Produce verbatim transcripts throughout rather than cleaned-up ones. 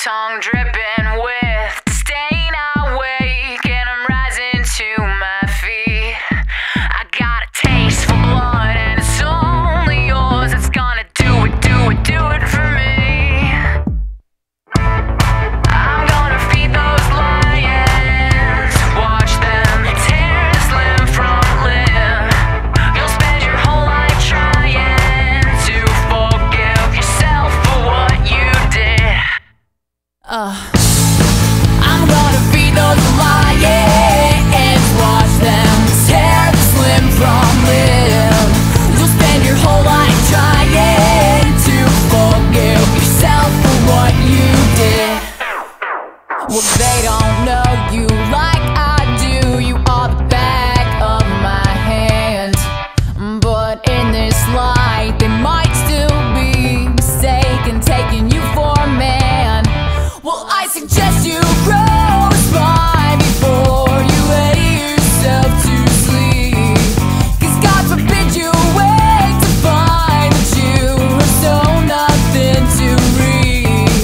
tongue dripping with disdain. I wake and I'm rising to my feet. I got a taste for blood and it's only yours. It's gonna do it, do it, do it for me. I'm gonna feed those lions, watch them tear this limb from limb. You'll spend your whole life trying to forgive yourself for what you did. Uh, I'm gonna feed those lions, watch them tear this limb from limb. You'll spend your whole life trying to forgive yourself for what you did. Well, they don't know you like I do. You are the back of my hand, but in this light they might still be mistaken, taking you for a man. Well, I suggest you grow a spine before you lay yourself to sleep, 'cause God forbid you wake to find that you have sown nothing to reap.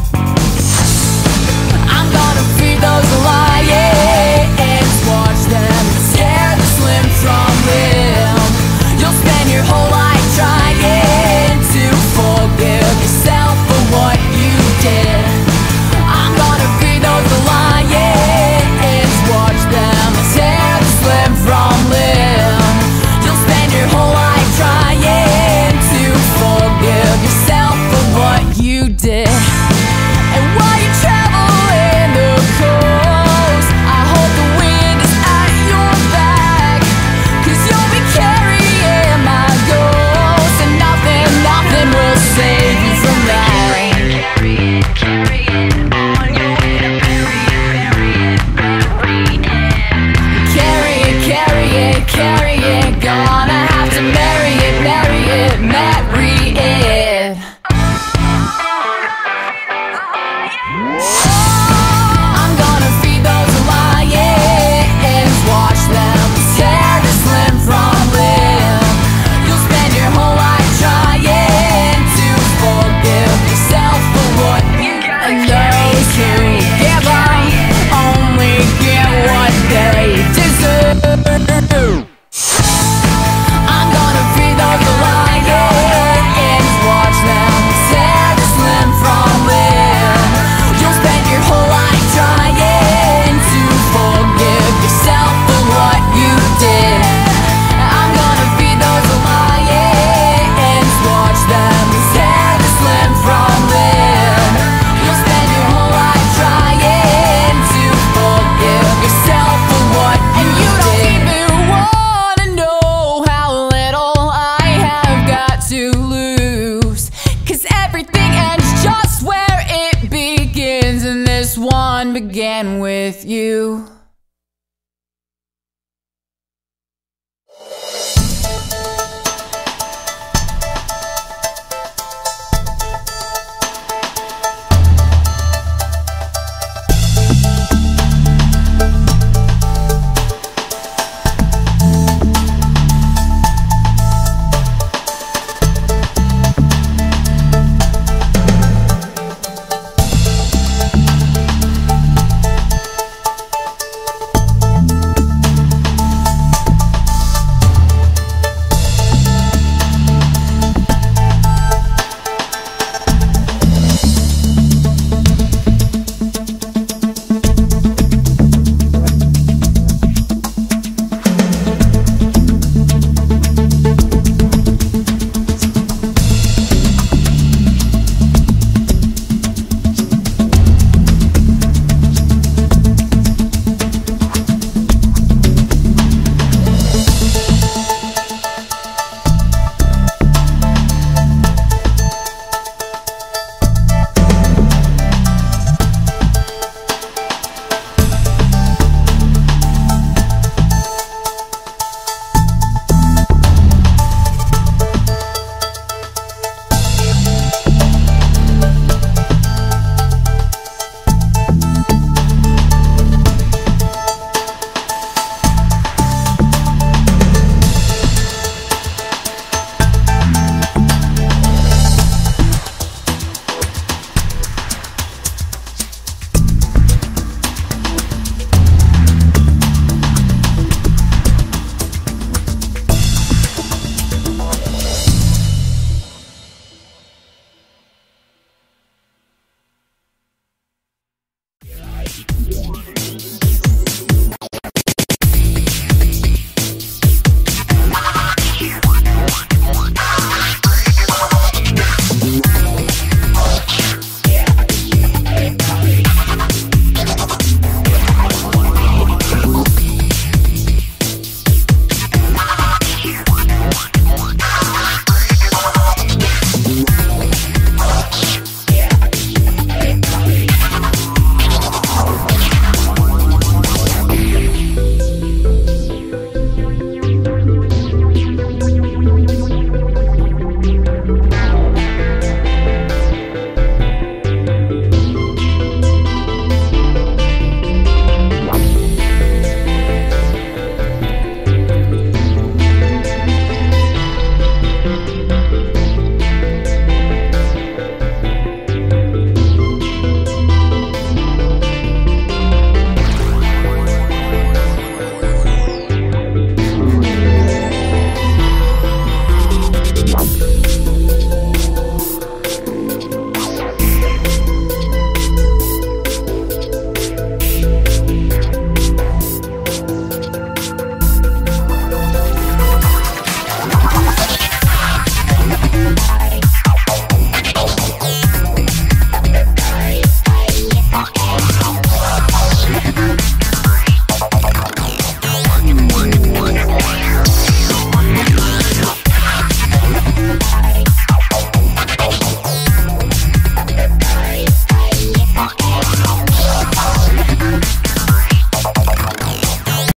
I'm gonna feed those lions, watch them tear this limb from limb. You'll spend your whole life trying to forgive yourself for what you did. I'm gonna feed those lions, watch them tear this limb from limb. You'll spend your whole life trying to forgive yourself for what you did. And while you travel in the coast, I hope the wind is at your back, 'cause you'll be carrying my ghost, and nothing, nothing will save you from that. Carry it, carry it on your way to bury it, bury it, bury it. Carry it, carry it, carry it, gonna have to marry it, marry it, marry it. I'm gonna feed those lions, watch them tear this limb from limb. You'll spend your whole life trying to forgive yourself for what you got. And those who give up only get what they deserve. I'm gonna feed those lions, watch them tear this limb from limb. You'll spend your whole life trying to forgive yourself for what you did. I'm gonna feed those lions, watch them tear this limb from limb. You'll spend your whole life trying to forgive yourself for what you did. And you don't even wanna know how little I have got to lose, 'cause everything ends just where it begins, and this one began with you.